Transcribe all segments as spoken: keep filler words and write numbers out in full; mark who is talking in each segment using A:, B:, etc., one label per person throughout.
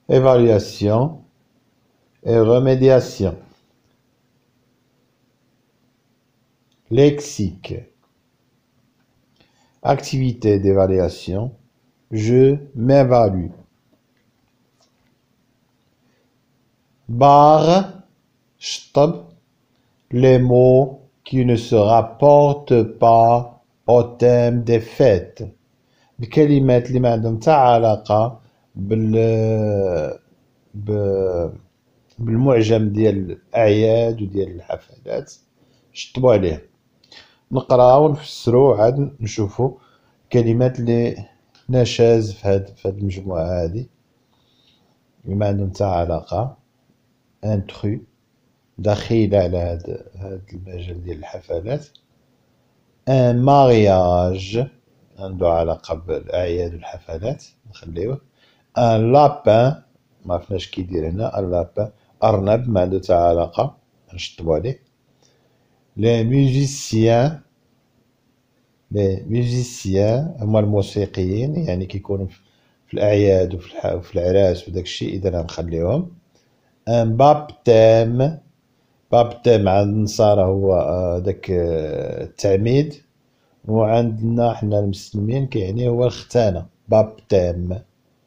A: évaluation et remédiation. Lexique. Activité d'évaluation. Je m'évalue. Barre, stop, les mots qui ne se rapportent pas au thème des fêtes. الكلمات اللي ما عندهم حتى علاقة بال بالمعجم ديال الأعياد وديال الحفلات شطبوا عليه. نقراو ونفسرو عاد نشوفو الكلمات اللي نشاز في هاد في هاد المجموعة هادي اللي ما عندهم حتى علاقة. انترو دخيلة على هاد هاد المجال ديال الحفلات. ان مارياج عنده علاقة بالأعياد والحفلات نخليوه. ان لابان معرفناش كي يدير هنا. ان لابان أرنب ما عنده حتى علاقة نشطبو عليه. لي ميوزيسيان لي ميوزيسيان هما الموسيقيين يعني كيكونوا في الأعياد وفي العراس وداك الشيء إذا غنخليوهم. ان بابتيم بابتيم عند النصارى هو داك التعميد وعندنا حنا المسلمين كيعني هو الختانة بابتيم.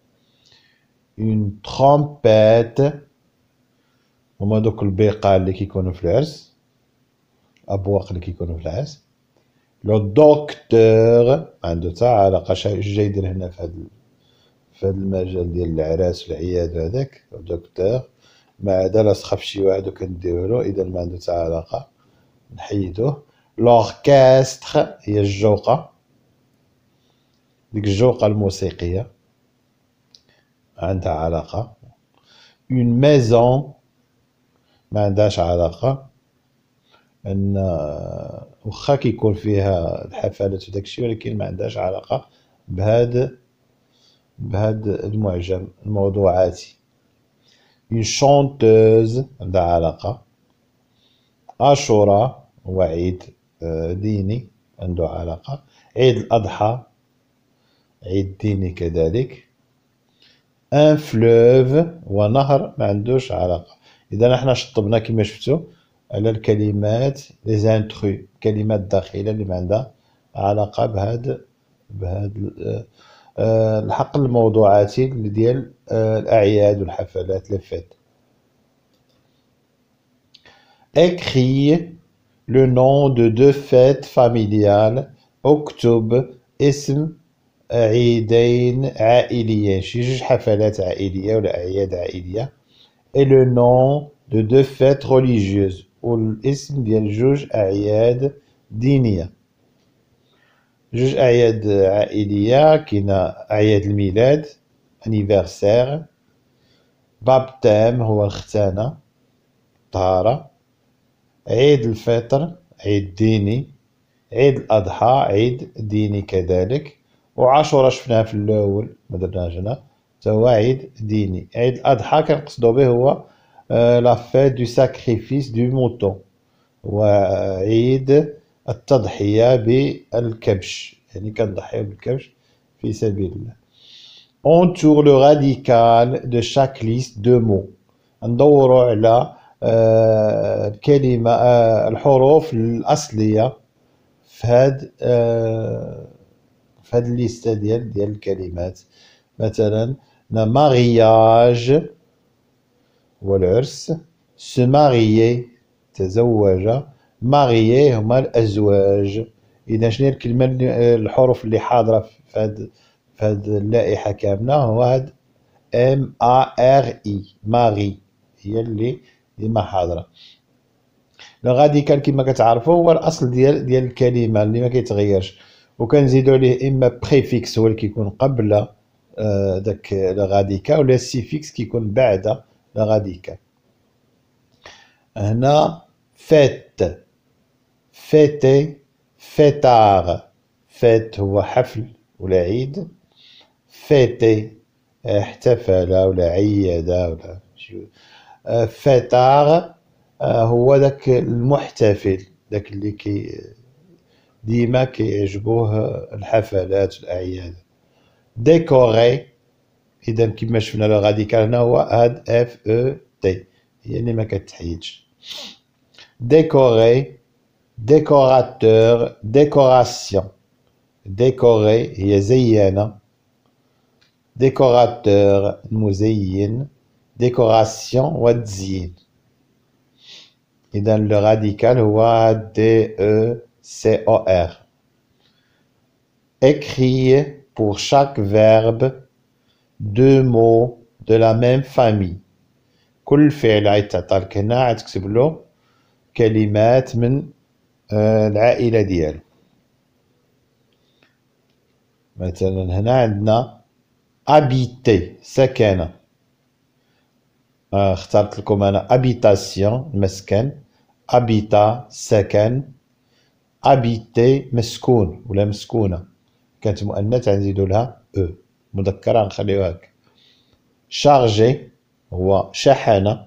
A: اون ترومبيت هما دوك البيقال اللي كيكونوا في العرس أبواق اللي كيكونوا في العرس. لو دكتور عنده حتى علاقة اش جاي يدير هنا في هاد في هاد المجال ديال العراس والعياد وهداك دكتور ما عدا لا سخف شي واحد وكنديرولو إذا ما عنده حتى علاقة نحيدوه. لوركستر هي الجوقة ديك الجوقة الموسيقية عندها علاقة. اون ميزون ما عندهاش علاقة ان واخا كيكون فيها الحفلات وداكشي ولكن ما عندهاش علاقة بهاد بهاد المعجم الموضوعاتي. اون شونتوز عندها علاقة. عاشوراء هو عيد ديني عنده علاقة. عيد الأضحى عيد ديني كذلك. ان فلوف هو نهر ما عندوش علاقة. إذا احنا شطبنا كما شفتو على الكلمات لي زانترو كلمات داخلة اللي ما عندها علاقة بهاد بهاد الحقل الموضوعاتي ديال الأعياد والحفلات لي فيت. Écris le nom de deux fêtes familiales. اكتب اسم عيدين عائليين شي جوج حفلات عائلية ولا أعياد عائلية. et le nom de deux fêtes religieuses والاسم ديال جوج أعياد دينية. جوج أعياد عائلية كاينة أعياد الميلاد anniversaire. بابتيم هو الختانة طهارة. عيد الفطر عيد ديني. عيد الأضحى عيد ديني كذلك. وعاشوراء شفناها في الأول ما درناهاش هنا تا هو عيد ديني. عيد الأضحى كنقصدو به هو لا فيت دو ساكريفيس دو موطون هو عيد التضحية بالكبش يعني كنضحيو بالكبش في سبيل الله. entoure le radical de chaque liste de mots ندورو على الكلمة الحروف الأصلية في هاد في هاد الليستة ديال ديال الكلمات. مثلا مارياج هو العرس. se marier تزوج. marier هما الأزواج. إذا شنو هي الكلمة الحروف اللي حاضرة في هاد في هاد اللائحة كاملة هو هاد ام ا ار اي ماري هي اللي ديما حاضرة. لو غاديكال كما كتعرفوا هو الاصل ديال ديال الكلمه اللي ما كيتغيرش وكنزيدوا عليه اما بريفيكس هو اللي كيكون قبل داك لو غاديكال ولا سيفيكس كيكون بعد لو غاديكال. هنا فيت فيتي فيتار. فيت هو حفل ولا عيد. فيتي احتفل ولا عيد ولا شي. فيتار هو داك المحتفل داك اللي كي ديما كيعجبوه الحفلات والأعياد. ديكوري إذا كيما شفنا لو غاديكال هنا هو هاد اف او تي، هي اللي ما كتحيدش. ديكوري، ديكوراتور، ديكوراسيون. ديكوري هي زيانة، ديكوراتور المزين، ديكوراسيون هو التزيين. إذا لو راديكال هو دي او سي او ار. Écrire pour chaque verbe deux mots de la même famille. كل فعل غيتعطالك هنا غتكتب له كلمات من آه العائلة ديالو. مثلا هنا عندنا habiter سكن، آه اخترت لكم أنا habitation المسكن، habitat سكن، habiter مسكون ولا مسكونة، كانت مؤنث غنزيدو لها او، مذكرة غنخليوها هكا. شارجي هو شحن،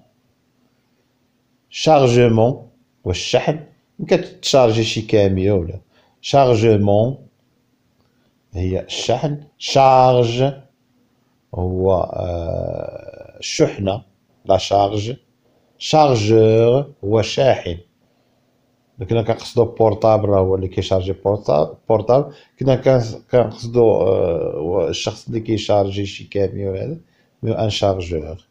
A: شارجمون هو الشحن، كتشارجي شي كاميو ولا. شارجمون هي الشحن، شارج هو آه الشحنة لا شارج، شارجور هو شاحن. كنا كنقصدو بورطابل راه هو اللي كيشارجي بورطابل، كنا كنقصدو آه الشخص اللي كيشارجي شي كاميو هذا ان شارجور.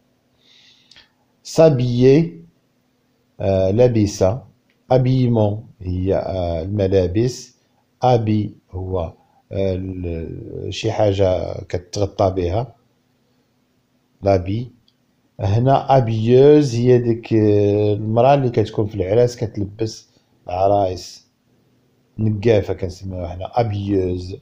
A: سابيي آه لابسة، ابيمون هي آه الملابس، ابي هو آه شي حاجة كتغطى بها، لابي. هنا ابيوز هي ديك المرأة اللي كتكون في العراس كتلبس العرايس، نقافة كنسميوها حنا ابيوز.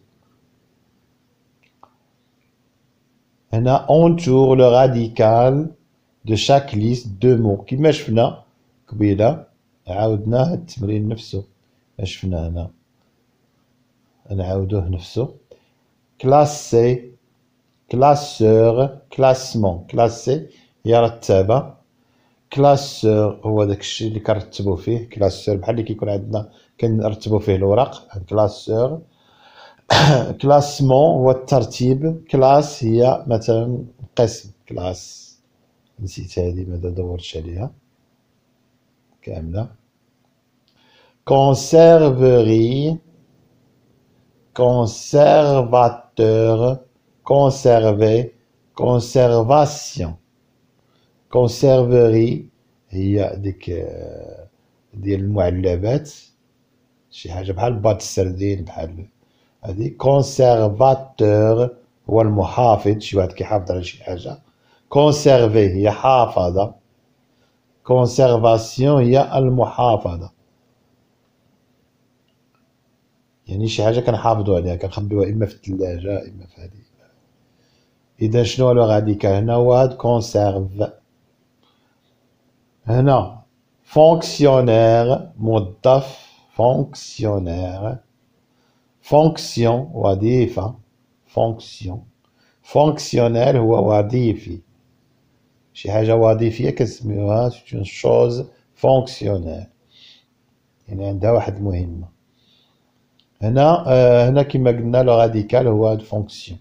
A: هنا entoure le radical de chaque liste de mots كيما شفنا قبيلة، عاودنا هاد التمرين نفسه شفنا هنا نعاودوه نفسه. كلاسي، كلاسور، كلاسمون. كلاسي هي رتابة، كلاسور هو داكشي اللي كنرتبو فيه، كلاسور بحال اللي كيكون عندنا كنرتبو فيه الوراق، كلاسور. كلاسمون هو الترتيب، كلاس هي مثلا قسم، كلاس نسيت هادي ما دورتش عليها كاملة. كونسيرفري، كونسيرفاتور، كونسيرفي، كونسيرفاسيون. كونسيرفري هي ديك ديال المعلبات، شي حاجة بحال باط السردين بحال هادي. كونسيرفاتور هو المحافظ، شي واحد كيحافظ على شي حاجة. كونسيرفي هي حافظة، كونسيرفاسيون هي المحافظة، يعني شي حاجة كنحافظو عليها كنخبيوها إما في الثلاجة إما في هادي. إذا شنو هو لو غاديكال هنا هو هاد كونسيرف. هنا فونكسيونير موظف، فونكسيونير. فونكسيون وظيفة، فونكسيون. فونكسيونير هو وظيفي، شي حاجة وظيفية كنسميوها سيت اون شوز فونكسيونير، يعني عندها واحد المهمة. هنا آه هنا كما قلنا لو راديكال هو هاد فونكسيون.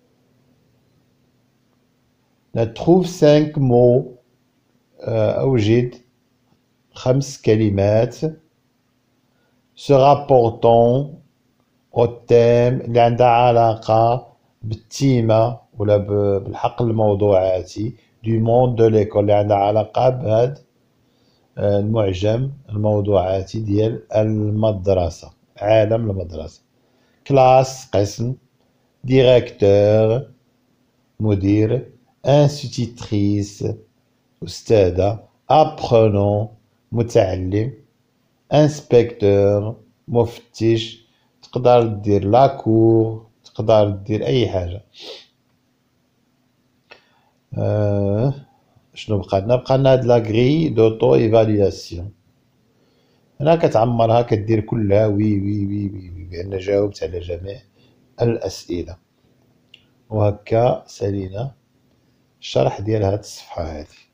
A: نتروف سانك مو، أوجد خمس كلمات se rapportant au thème اللي عندها علاقة بالتيمة ولا بالحقل الموضوعاتي du monde de l'école، اللي عندها علاقة بهاد المعجم الموضوعاتي ديال المدرسة، عالم المدرسة. كلاس قسم، ديريكتور مدير، انستيتريس أستاذة، apprenant متعلم، انسبكتور مفتش. تقدر دير لاكور، تقدر دير أي حاجة. آه شنو بقى لنا؟ بقى لنا هاد لاكغي دوطو ايفالياسيون، هنا كتعمرها كدير كلها وي وي وي وي, وي بأن جاوبت على جميع الأسئلة. وهكا سالينا الشرح ديال هاد الصفحة هادي.